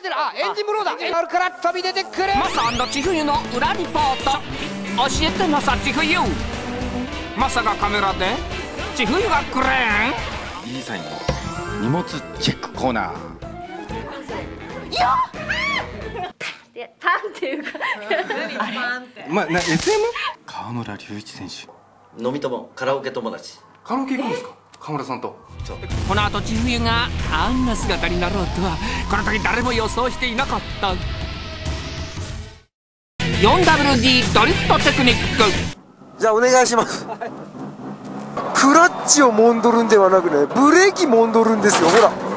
ってる。あ、エンジンブローだ。あるから飛び出てくる。 マサ千冬の裏リポート。教えてマサ千冬。マサがカメラで千冬がクレーン。 B サインの荷物チェックコーナー。 パンっていうかまあ、SM？ 川村隆一選手。 飲み友、カラオケ友達。 カラオケ行くんですか、川村さんと。 この後千冬があんな姿になろうとはこの時誰も予想していなかった。 4WD ドリフトテクニック。 じゃあお願いします。クラッチをもんどるんではなくね、ブレーキもんどるんですよ。ほら